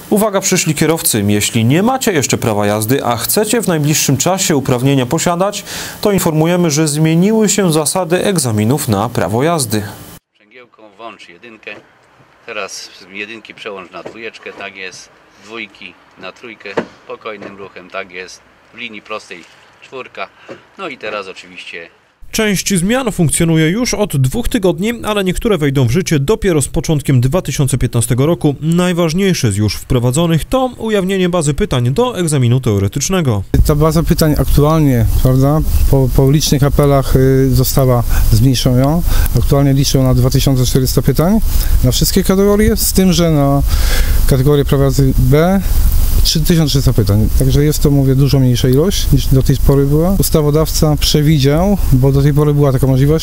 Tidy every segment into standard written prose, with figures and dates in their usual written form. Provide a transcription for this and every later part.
Uwaga, przyszli kierowcy, jeśli nie macie jeszcze prawa jazdy, a chcecie w najbliższym czasie uprawnienia posiadać, to informujemy, że zmieniły się zasady egzaminów na prawo jazdy. Sprzęgiełką włącz jedynkę, teraz z jedynki przełącz na dwójeczkę, tak jest, dwójki na trójkę, spokojnym ruchem, tak jest, w linii prostej czwórka, no i teraz oczywiście. Część zmian funkcjonuje już od 2 tygodni, ale niektóre wejdą w życie dopiero z początkiem 2015 roku. Najważniejsze z już wprowadzonych to ujawnienie bazy pytań do egzaminu teoretycznego. Ta baza pytań aktualnie, prawda, po licznych apelach została zmniejszona. Aktualnie liczą na 2400 pytań na wszystkie kategorie, z tym, że na kategorię prawa jazdy B 3300 pytań, także jest to, mówię, dużo mniejsza ilość niż do tej pory była. Ustawodawca przewidział, bo do tej pory była taka możliwość,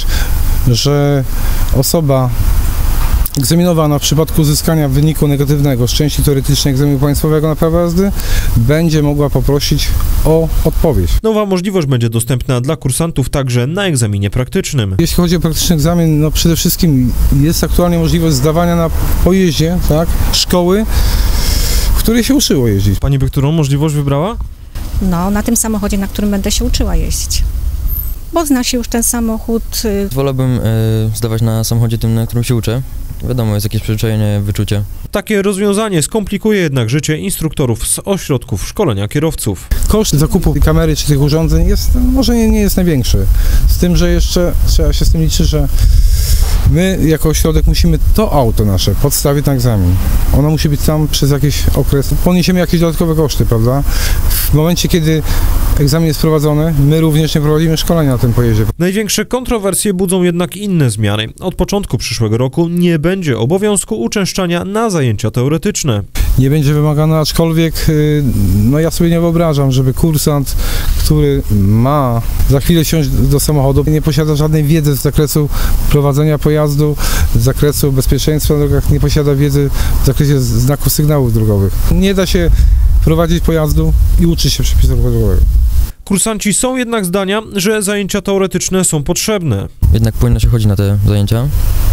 że osoba egzaminowana w przypadku uzyskania wyniku negatywnego z części teoretycznej egzaminu państwowego na prawo jazdy będzie mogła poprosić o odpowiedź. Nowa możliwość będzie dostępna dla kursantów także na egzaminie praktycznym. Jeśli chodzi o praktyczny egzamin, no przede wszystkim jest aktualnie możliwość zdawania na pojeździe, tak, szkoły, w której się uczyło jeździć. Pani by którą możliwość wybrała? No, na tym samochodzie, na którym będę się uczyła jeździć. Bo zna się już ten samochód. Wolałbym zdawać na samochodzie tym, na którym się uczę. Wiadomo, jest jakieś przyzwyczajenie, wyczucie. Takie rozwiązanie skomplikuje jednak życie instruktorów z ośrodków szkolenia kierowców. Koszt zakupu kamery czy tych urządzeń jest, może nie jest największy. Z tym, że jeszcze trzeba się z tym liczyć, że my jako ośrodek musimy to auto nasze podstawić na egzamin. Ono musi być tam przez jakiś okres. Poniesiemy jakieś dodatkowe koszty, prawda? W momencie, kiedy egzamin jest prowadzony, my również nie prowadzimy szkolenia na tym pojeździe. Największe kontrowersje budzą jednak inne zmiany. Od początku przyszłego roku nie będzie obowiązku uczęszczania na zajęcia teoretyczne. Nie będzie wymagane, aczkolwiek no ja sobie nie wyobrażam, żeby kursant, który ma za chwilę wsiąść do samochodu, nie posiada żadnej wiedzy z zakresu prowadzenia pojazdu, z zakresu bezpieczeństwa na drogach, nie posiada wiedzy w zakresie znaków sygnałów drogowych. Nie da się prowadzić pojazdu i uczyć się przepisów ruchu drogowego. Kursanci są jednak zdania, że zajęcia teoretyczne są potrzebne. Jednak powinno się chodzić na te zajęcia.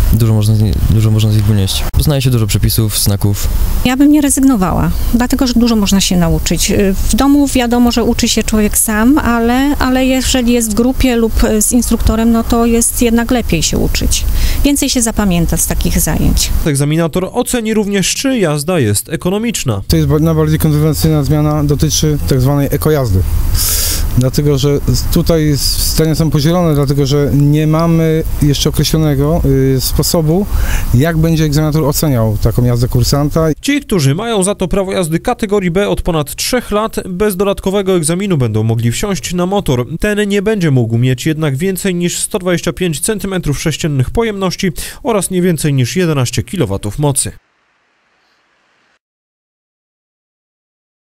Dużo można z nich wynieść. Poznaje się dużo przepisów, znaków. Ja bym nie rezygnowała, dlatego że dużo można się nauczyć. W domu wiadomo, że uczy się człowiek sam, ale jeżeli jest w grupie lub z instruktorem, no to jest jednak lepiej się uczyć. Więcej się zapamięta z takich zajęć. Egzaminator oceni również, czy jazda jest ekonomiczna. To jest najbardziej kontrowersyjna zmiana, dotyczy tak zwanej ekojazdy. Dlatego, że tutaj zdania są podzielone, dlatego, że nie mamy jeszcze określonego sposobu, jak będzie egzaminator oceniał taką jazdę kursanta. Ci, którzy mają za to prawo jazdy kategorii B od ponad 3 lat, bez dodatkowego egzaminu będą mogli wsiąść na motor. Ten nie będzie mógł mieć jednak więcej niż 125 cm3 pojemności oraz nie więcej niż 11 kW mocy.